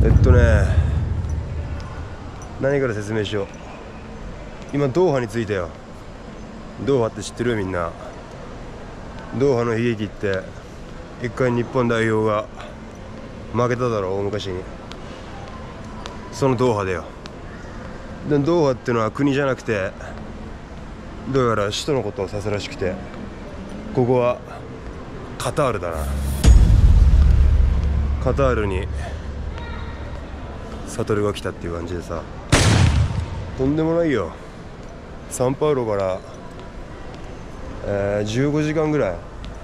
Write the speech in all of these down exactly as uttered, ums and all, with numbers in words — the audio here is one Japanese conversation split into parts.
えっとね何から説明しよう。今ドーハに着いたよ。ドーハって知ってる？みんな。ドーハの悲劇って一回日本代表が負けただろう、大昔に。そのドーハだよ。でドーハってのは国じゃなくて、どうやら首都のことを指すらしくて、ここはカタールだな。カタールにサトルが来たっていう感じでさ、とんでもないよ。サンパウロから、えー、じゅうごじかんぐらい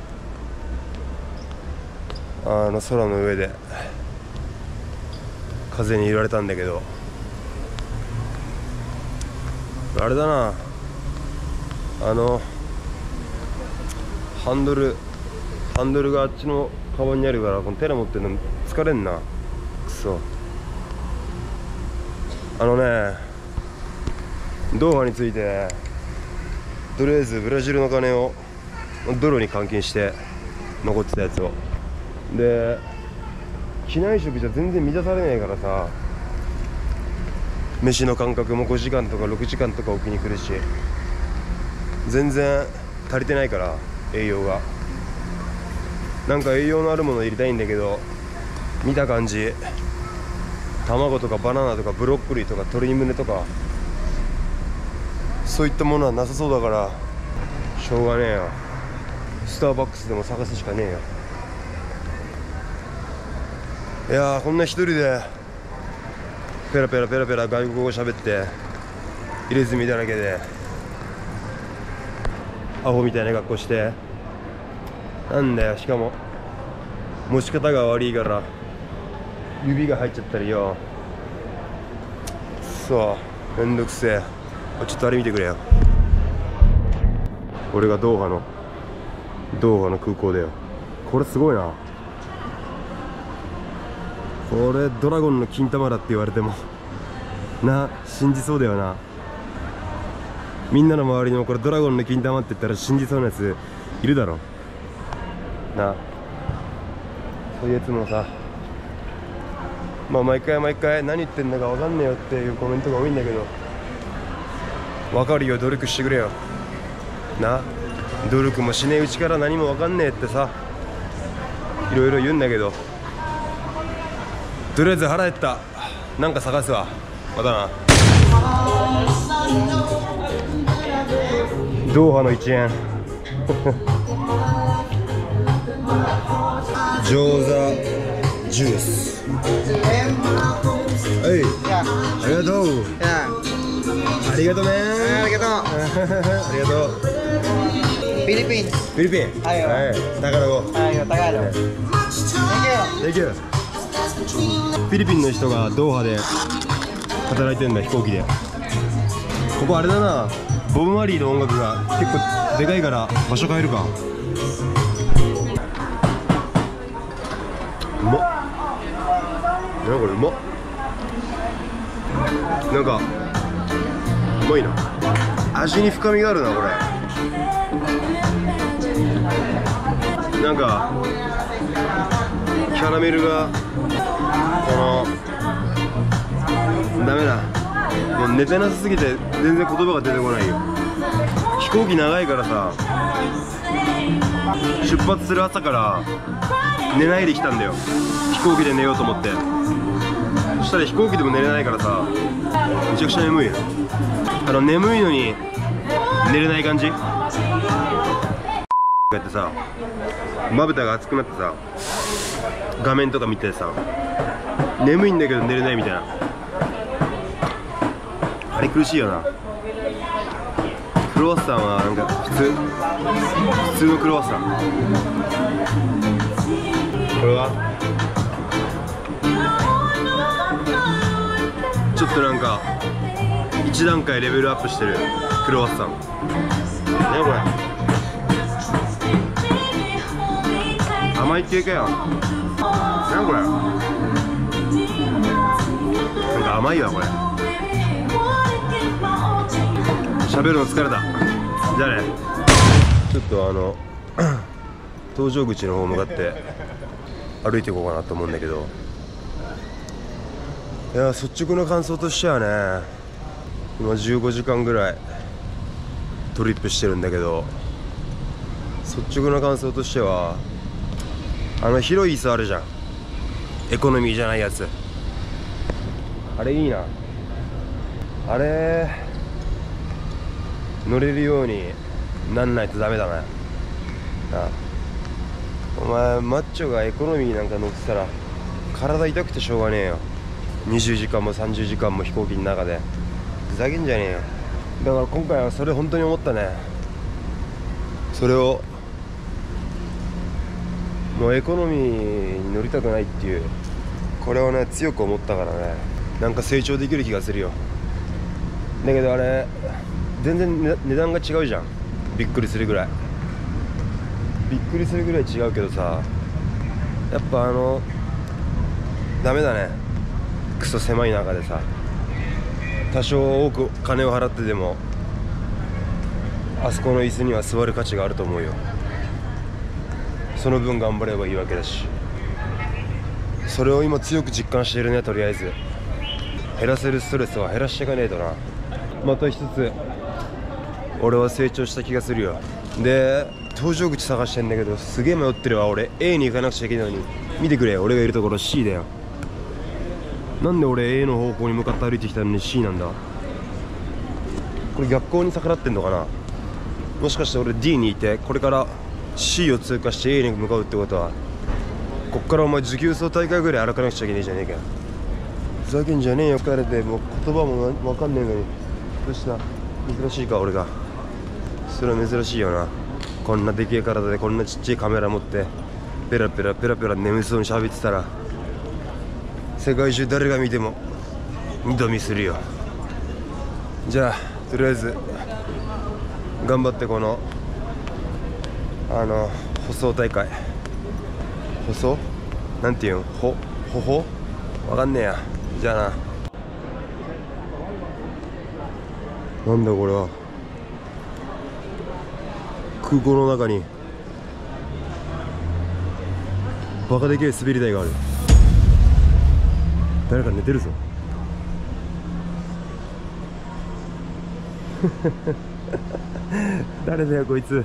あの空の上で風に揺られたんだけど、あれだな、あのハンドルハンドルがあっちのカバンにあるから、この手で持ってるの疲れんな。くそ。あのね、ドーハについてとりあえずブラジルの金をドルに換金して残ってたやつを、で機内食じゃ全然満たされないからさ、飯の間隔もごじかんとかろくじかんとか置きに来るし、全然足りてないから栄養が。なんか栄養のあるもの入れたいんだけど、見た感じ卵とかバナナとかブロッコリーとか鶏胸とかそういったものはなさそうだから、しょうがねえよ。スターバックスでも探すしかねえよ。いやー、こんな一人でペラペラペラペラ外国語喋って入れ墨だらけでアホみたいな格好して、なんだよ。しかも持ち方が悪いから指が入っちゃったりよ。そうめんどくせえ。ちょっとあれ見てくれよ。これがドーハのドーハの空港だよ。これすごいな。これドラゴンの金玉だって言われてもな、信じそうだよな。みんなの周りにもこれドラゴンの金玉って言ったら信じそうなやついるだろな。そういうやつもさ、まあ毎回毎回何言ってんだか分かんねえよっていうコメントが多いんだけど、分かるよ、努力してくれよな。努力もしねえうちから何も分かんねえってさ、いろいろ言うんだけど、とりあえず腹減った。なんか探すわ。またな。ドーハのいちえん餃子ジュース。はい、ありがとう。ありがとうね。 ありがとう。 ありがとう。 フィリピン。 フィリピン。 はいよ。 はい。タカラゴ。 はいよ、高いよ。 Thank you。フィリピンの人がドーハで働いてるんだ、飛行機で。ここあれだな、ボブ・マリーの音楽が結構でかいから場所変えるか。うまっ。なんかこれうまっ。なんかうまいな。味に深みがあるな、これ。なんかキャラメルが、このダメだ、もう寝てなさすぎて全然言葉が出てこないよ。飛行機長いからさ、出発する朝から寝ないで来たんだよ。飛行機で寝ようと思って。そしたら飛行機でも寝れないからさ、めちゃくちゃ眠いよ。あの眠いのに寝れない感じ。こうやってさ、まぶたが熱くなってさ、画面とか見てさ、眠いんだけど寝れないみたいな、あれ苦しいよな。クロワッサンはなんか普通普通のクロワッサン。これはちょっとなんか一段階レベルアップしてるクロワッサン。何これ、甘い系かよ。何これ、なんか甘いわこれ。喋るの疲れた。じゃあね。ちょっとあの搭乗口の方向かって歩いていこうかなと思うんだけど、 いや率直な感想としてはね、今じゅうごじかんぐらいトリップしてるんだけど、率直な感想としては、あの広い椅子あるじゃん、エコノミーじゃないやつ、あれいいな。あれ乗れるようになんないとダメだな。なあ、お前マッチョがエコノミーなんか乗ってたら体痛くてしょうがねえよ。にじゅうじかんもさんじゅうじかんも飛行機の中でふざけんじゃねえよ。だから今回はそれ本当に思ったね。それをもうエコノミーに乗りたくないっていう、これをね強く思ったからね、なんか成長できる気がするよ。だけどあれ全然値段が違うじゃん。びっくりするぐらいびっくりするぐらい違うけどさ、やっぱあのダメだね、クソ狭い中でさ、多少多く金を払ってでもあそこの椅子には座る価値があると思うよ。その分頑張ればいいわけだし、それを今強く実感しているね。とりあえず減らせるストレスは減らしていかねえとな。また一つ俺は成長した気がするよ。で搭乗口探してんだけどすげえ迷ってるわ。俺 A に行かなくちゃいけないのに、見てくれ、俺がいるところ C だよ。なんで俺 A の方向に向かって歩いてきたのに C なんだ。これ逆光に逆らってんのかな。もしかして俺 D にいてこれから C を通過して A に向かうってことは、こっからお前持久走大会ぐらい歩かなくちゃいけねえじゃねえかよ。ふざけんじゃねえよ。帰れてもう言葉も分かんねえのに。どうした、珍しいか俺が。それは珍しいよな。こんなでけえ体でこんなちっちゃいカメラ持ってペラペラペラペラ眠そうに喋ってたら世界中誰が見ても二度見するよ。じゃあとりあえず頑張ってこのあの舗装大会、舗装なんていうんほほほわかんねえや。じゃあな。なんだこれは。空港の中にバカでけえ滑り台がある。誰か寝てるぞ。誰だよこいつ。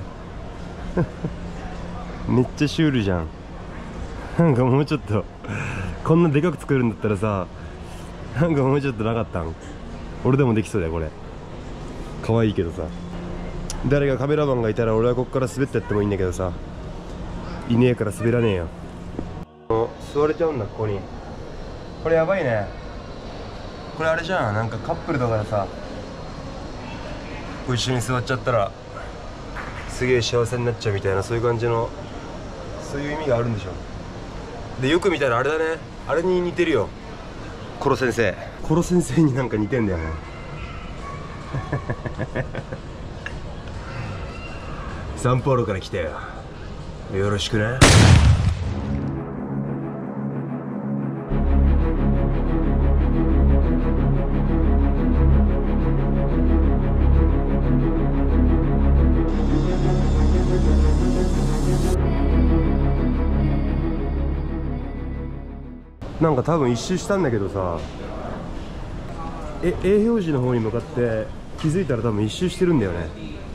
めっちゃシュールじゃん。なんかもうちょっとこんなでかく作るんだったらさ、なんかもうちょっとなかったん。俺でもできそうだよこれ。可愛いけどさ、誰がカメラマンがいたら俺はこっから滑ってやってもいいんだけどさ、いねえから滑らねえよ。座れちゃうんだここに。これやばいね。これあれじゃん、なんかカップルとかでさこう一緒に座っちゃったらすげえ幸せになっちゃうみたいな、そういう感じの、そういう意味があるんでしょ。でよく見たらあれだね、あれに似てるよ。コロ先生、コロ先生になんか似てんだよね。サンパウロから来たよ。よろしくね。なんか多分一周したんだけどさ、え A 表示の方に向かって気づいたら多分一周してるんだよね。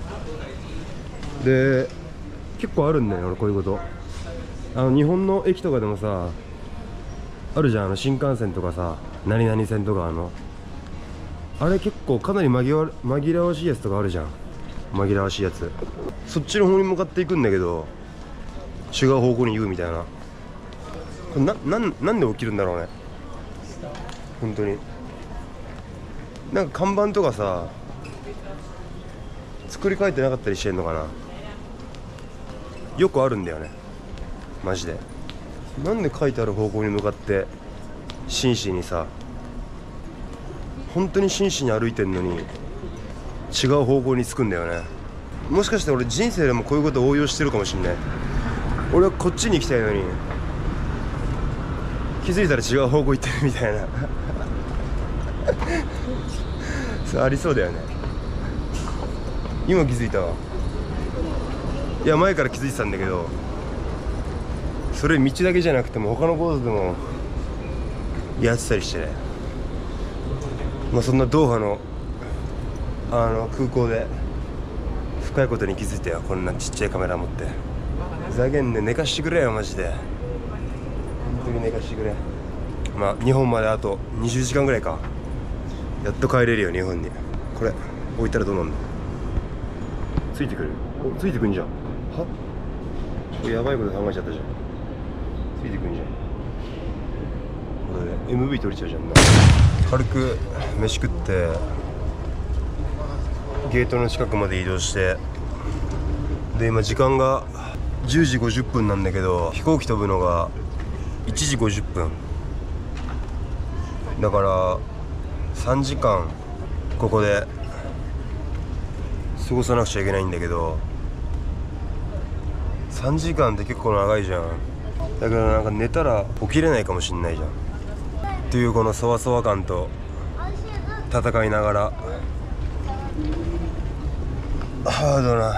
で結構あるんだよ俺こういうこと。あの日本の駅とかでもさあるじゃん、あの新幹線とかさ、何々線とか、あのあれ結構かなり紛ら紛らわしいやつとかあるじゃん。紛らわしいやつ、そっちの方に向かっていくんだけど違う方向に行くみたいな。これな、なん、なんで起きるんだろうね本当に。なんか看板とかさ作り変えてなかったりしてんのかな。よくあるんだよねマジで。なんで書いてある方向に向かって真摯にさ、本当に真摯に歩いてんのに違う方向に着くんだよね。もしかして俺人生でもこういうことを応用してるかもしんない。俺はこっちに行きたいのに気づいたら違う方向行ってるみたいな。それありそうだよね。今気づいたわ。いや前から気づいてたんだけど、それ道だけじゃなくても他のコースでもやってたりしてね。 まあそんなドーハのあの空港で深いことに気づいたよ。こんなちっちゃいカメラ持ってふざけんね、寝かしてくれよマジで。本当に寝かしてくれ。まあ日本まであとにじゅうじかんぐらいか。やっと帰れるよ日本に。これ置いたらどうなんの。ついてくる。お、ついてくんじゃん。はやばいこと考えちゃったじゃん。ついてくんじゃん。これで エムブイ 撮れちゃうじゃんな。軽く飯食ってゲートの近くまで移動して、で今時間がじゅうじごじゅっぷんなんだけど、飛行機飛ぶのがいちじごじゅっぷんだからさんじかんここで過ごさなくちゃいけないんだけど、さんじかんって結構長いじゃん。だからなんか寝たら起きれないかもしんないじゃんっていう、このそわそわ感と戦いながらハードな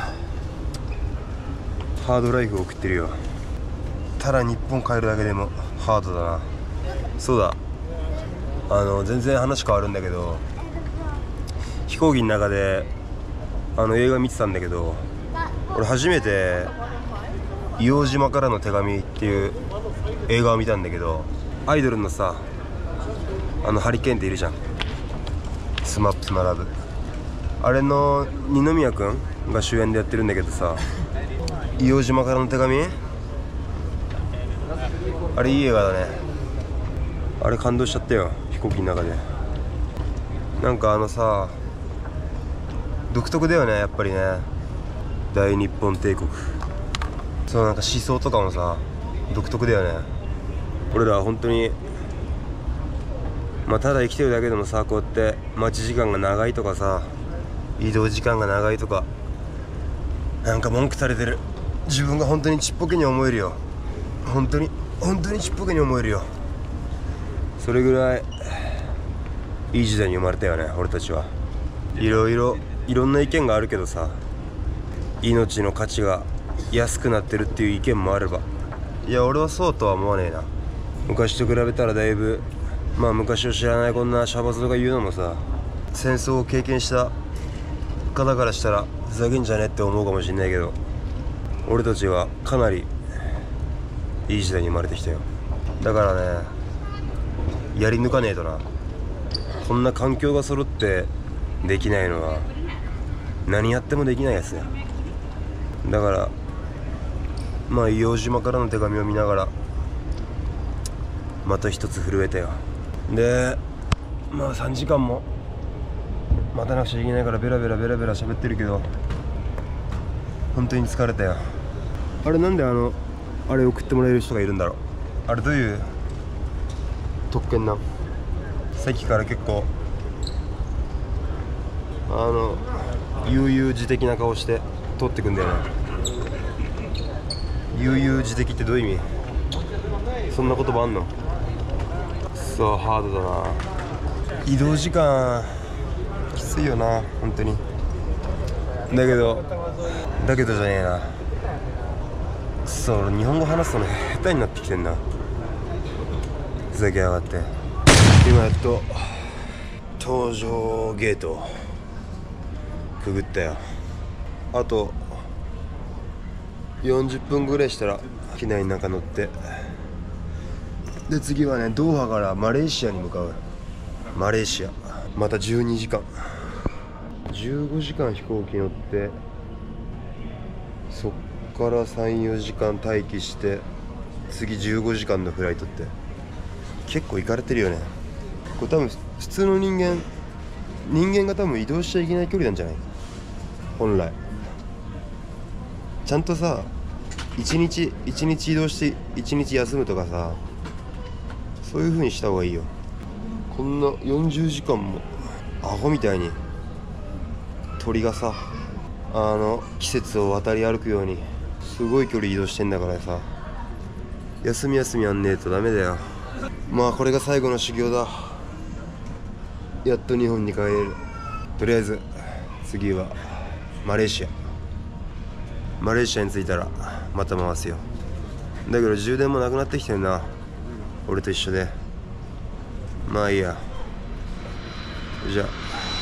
ハードライフを送ってるよ。ただ日本帰るだけでもハードだな。そうだ、あの全然話変わるんだけど、飛行機の中であの映画見てたんだけど、俺初めて「硫黄島からの手紙」っていう映画を見たんだけど、アイドルのさ、あのハリケーンっているじゃん、スマップスマラブ、あれの二宮君が主演でやってるんだけどさ、硫黄島からの手紙、あれいい映画だね。あれ感動しちゃったよ飛行機の中で。なんかあのさ、独特だよねやっぱりね、大日本帝国。そのなんか思想とかもさ独特だよね。俺らは本当にまあただ生きてるだけでもさ、こうやって待ち時間が長いとかさ、移動時間が長いとかなんか文句されてる自分が本当にちっぽけに思えるよ。本当に本当にちっぽけに思えるよ。それぐらいいい時代に生まれたよね俺たちは。いろいろいろんな意見があるけどさ、命の価値が安くなってるっていう意見もあれば、いや俺はそうとは思わねえな。昔と比べたらだいぶ、まあ昔を知らないこんなシャバ僧が言うのもさ、戦争を経験した方からしたらふざけんじゃねえって思うかもしんないけど、俺たちはかなりいい時代に生まれてきたよ。だからね、やり抜かねえとな。こんな環境が揃ってできないのは何やってもできないやつだよ。だからまあ硫黄島からの手紙を見ながらまた一つ震えたよ。でまあさんじかんも待たなくちゃいけないからベラベラベラベラ喋ってるけど、本当に疲れたよ。あれなんであのあれ送ってもらえる人がいるんだろう。あれどういう特権なん。さっきから結構あの悠々自適な顔して通ってくんだよね。悠々自適ってどういう意味。そんな言葉あんの。そうハードだな。移動時間きついよな本当に。だけどだけどじゃねえな。そう日本語話すの下手になってきてんな。ふざけやがって。今やっと搭乗ゲートくぐったよ。あとよんじゅっぷんぐらいしたら機内の中乗って、で次はねドーハからマレーシアに向かう。マレーシアまたじゅうにじかんじゅうごじかん飛行機乗って、そっからさんよじかん待機して、次じゅうごじかんのフライトって結構行かれてるよね。これ多分普通の人間人間が多分移動しちゃいけない距離なんじゃない。本来ちゃんとさ一日一日移動して一日休むとかさ、そういう風にした方がいいよ。こんなよんじゅうじかんもアホみたいに鳥がさ、あの季節を渡り歩くようにすごい距離移動してんだからさ、休み休みやんねえとダメだよ。まあこれが最後の修行だ。やっと日本に帰れる。とりあえず次はマレーシアマレーシアに着いたらまた回すよ。だけど充電もなくなってきてるな俺と一緒で。まあいいや。 じゃあ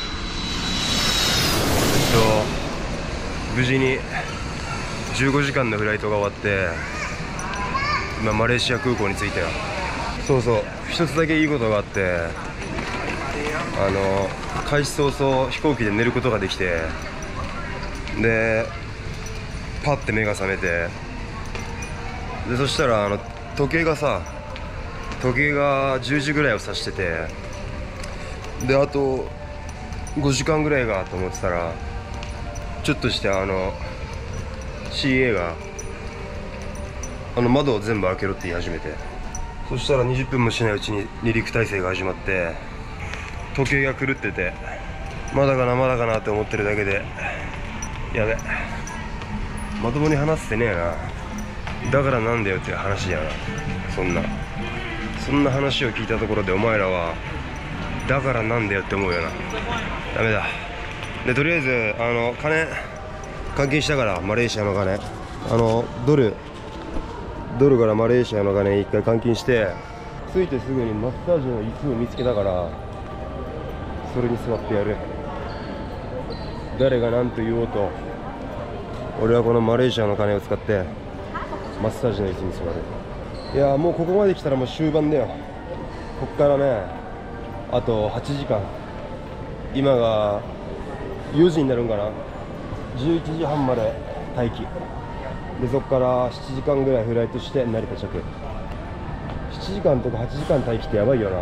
えっと無事にじゅうごじかんのフライトが終わって今マレーシア空港に着いたよ。そうそう、一つだけいいことがあって、あの開始早々飛行機で寝ることができて、でパッて目が覚めて、でそしたらあの時計がさ時計がじゅうじぐらいを指してて、であとごじかんぐらいがと思ってたら、ちょっとしてあの シーエー があの窓を全部開けろって言い始めて、そしたらにじゅっぷんもしないうちに離陸態勢が始まって、時計が狂ってて、まだかなまだかなって思ってるだけで、やべ、まともに話せてねえな。だからなんだよっていう話じゃな。そんなそんな話を聞いたところでお前らはだからなんだよって思うよな。ダメだ。でとりあえずあの金換金したから、マレーシアの金、あのドルドルからマレーシアの金一回換金して、着いてすぐにマッサージの椅子を見つけたから、それに座ってやる。誰が何と言おうと、俺はこのマレーシアの金を使ってマッサージの椅子に座る。いやもうここまで来たらもう終盤だよ。こっからねあとはちじかん、今がよじになるんかな、じゅういちじはんまで待機で、そこからしちじかんぐらいフライトして成田着。しちじかんとかはちじかん待機ってやばいよな。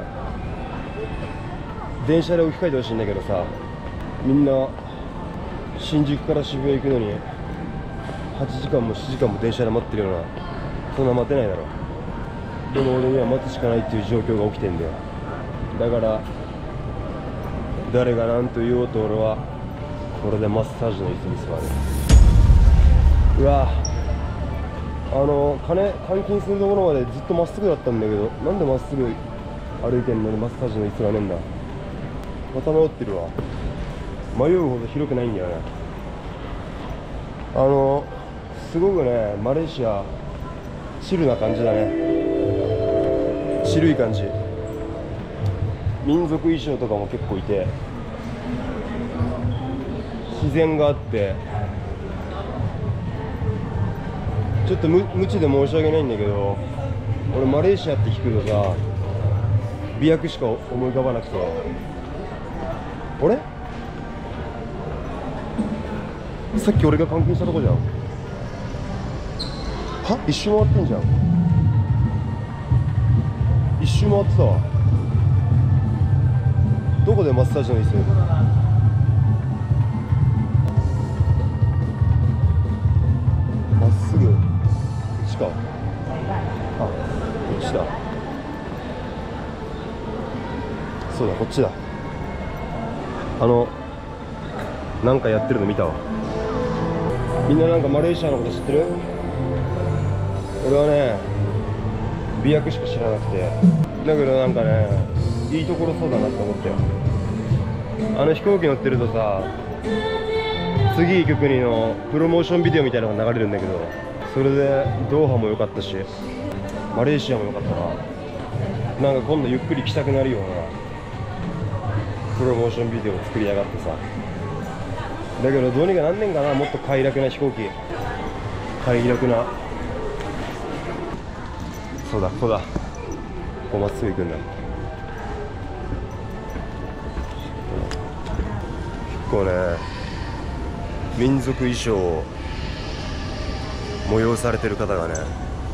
電車で置き換えてほしいんだけどさ、みんな新宿から渋谷行くのにはちじかんもしちじかんも電車で待ってるような、そんな待てないだろ。でも俺には待つしかないっていう状況が起きてんだよ。だから誰が何と言おうと俺はこれでマッサージの椅子に座る。うわ、あの金換金するところまでずっとまっすぐだったんだけど、なんでまっすぐ歩いてんのにマッサージの椅子がねえんだ。また迷ってるわ。迷うほど広くないんだよね。あのすごくねマレーシアチルな感じだね。チルい感じ。民族衣装とかも結構いて、自然があって、ちょっと無無知で申し訳ないんだけど、俺マレーシアって聞くとさ美薬しか思い浮かばなくて、あれさっき俺が監禁したとこじゃん。は一周回ってんじゃん。一周回ってたわ。どこでマッサージの椅子？まっすぐこっちか。あ、こっちだ。そうだ、こっちだ。あのなんかやってるの見たわ。みんななんかマレーシアのこと知ってる？俺はね美薬しか知らなくて、だけどなんかねいいところそうだなって思ったよ。あの飛行機乗ってるとさ、次行く国のプロモーションビデオみたいなのが流れるんだけど、それでドーハも良かったしマレーシアも良かったな。なんか今度ゆっくり来たくなるようなプロモーションビデオを作りやがってさ。だけどどうにかなんねんかな、もっと快楽な飛行機、快楽な。そうだ、ここだ、ここまっすぐ行くんだ。結構ね民族衣装を催されてる方がね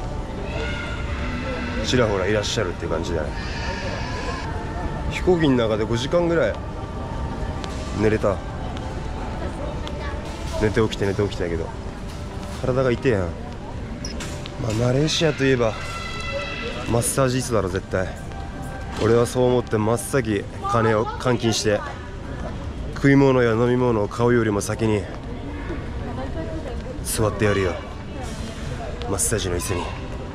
ちらほらいらっしゃるっていう感じだね。飛行機の中でごじかんぐらい寝れた。寝て起きて寝て起きてだけど体が痛えやん。まあマレーシアといえばマッサージ椅子だろ絶対。俺はそう思って真っ先金を換金して食い物や飲み物を買うよりも先に座ってやるよ、マッサージの椅子に。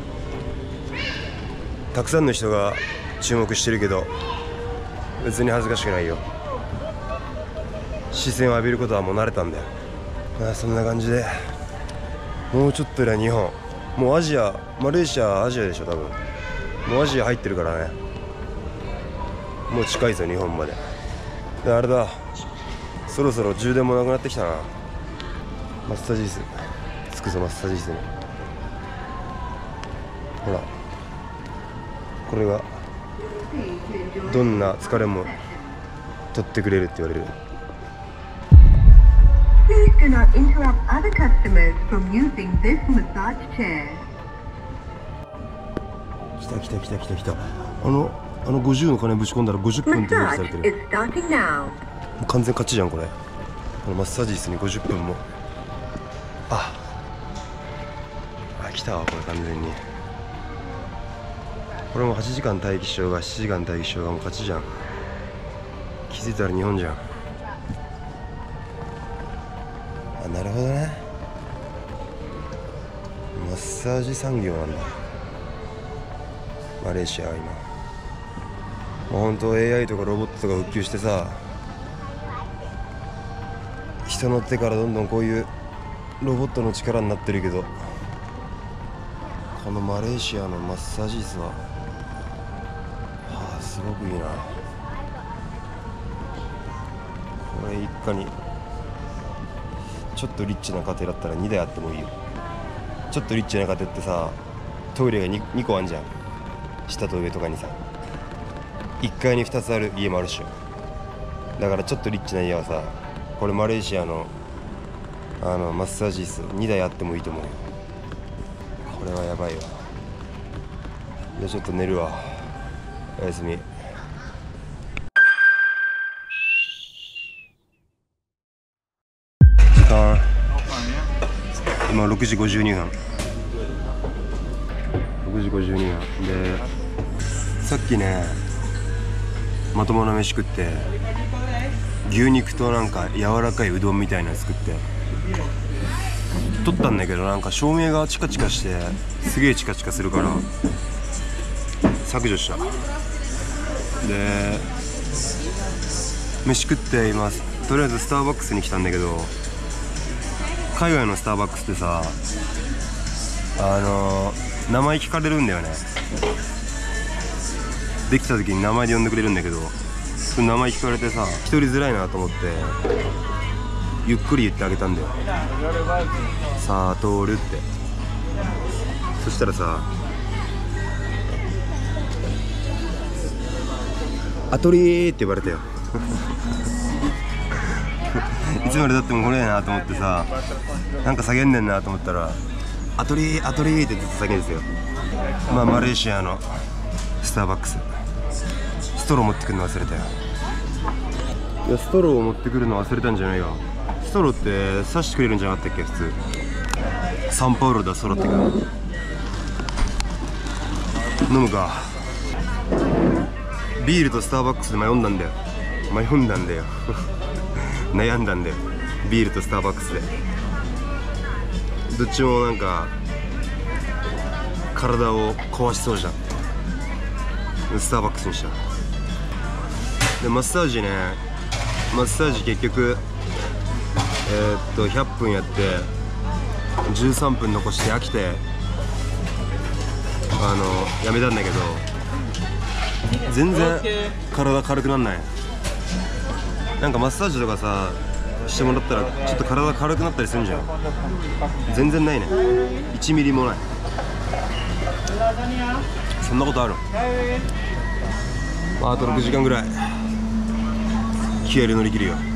たくさんの人が注目してるけど別に恥ずかしくないよ。視線を浴びることはもう慣れたんだよ。まあそんな感じでもうちょっとで日本、もうアジア、マレーシアアジアでしょ多分。もうアジア入ってるからね、もう近いぞ日本まで。 であれだ、そろそろ充電もなくなってきたな。マッサージ椅子つくぞ、マッサージ椅子に。ほら、これがどんな疲れも取ってくれるって言われる。 Please do not interrupt other customers from using this massage chair. 来た来た来た来た来た。あのあのごじゅうの金ぶち込んだらごじゅっぷんって表示され Massage てる。 is starting now. もう完全勝ちじゃんこれ。このマッサージ椅子にごじゅっぷんも。ああ来たわこれ完全に。これもはちじかん待機しようがしちじかん待機しようがもう勝ちじゃん。気づいたら日本じゃん。あ、なるほどね。マッサージ産業なんだマレーシアは今。もうほんと エーアイ とかロボットとか普及してさ、人の手からどんどんこういうロボットの力になってるけど、このマレーシアのマッサージ椅子は、はあ、すごくいいな。これ一家にちょっとリッチな家庭だったらにだいあってもいいよ。ちょっとリッチな家庭ってさ、トイレが 2, 2個あんじゃん、下と上とかにさ。いっかいにふたつある家もあるっしょ。だからちょっとリッチな家はさ、これマレーシアのあのマッサージ椅子にだいあってもいいと思うよ。これはやばいわ。じゃあちょっと寝るわ。おやすみ。時間今ろくじごじゅうにふん、ろくじごじゅうにふんで、さっきねまともな飯食って、牛肉となんか柔らかいうどんみたいなの作って撮ったんだけど、なんか照明がチカチカしてすげえチカチカするから削除した。で飯食って今とりあえずスターバックスに来たんだけど、海外のスターバックスってさ、あのー、名前聞かれるんだよね。できた時に名前で呼んでくれるんだけど、その名前聞かれてさ、一人づらいなと思ってゆっくり言ってあげたんだよ。さとるって。そしたらさ、アトリーって言われたよいつまでだってもこれやなと思ってさ、なんか叫んでんなと思ったら、アトリーアトリーってずっと叫んでですよ。まあマレーシアのスターバックス、ストロー持ってくるの忘れたよ。いや、ストローを持ってくるの忘れたんじゃないよ。ストローって刺してくれるんじゃなかったっけ普通。サンパウロだ、ストローってくる。飲むか。ビールとスターバックスで迷んだんだよ。迷んだんだよ悩んだんだよ、ビールとスターバックスで。どっちもなんか体を壊しそうじゃん。スターバックスにした。でマッサージね、マッサージ結局えー、っとひゃっぷんやってじゅうさんぷん残して飽きて、あのやめたんだけど、全然体軽くなんない。なんかマッサージとかさしてもらったらちょっと体軽くなったりするんじゃん。全然ないね、いちミリもない。そんなことある？まあ、あとろくじかんぐらい気合で乗り切るよ。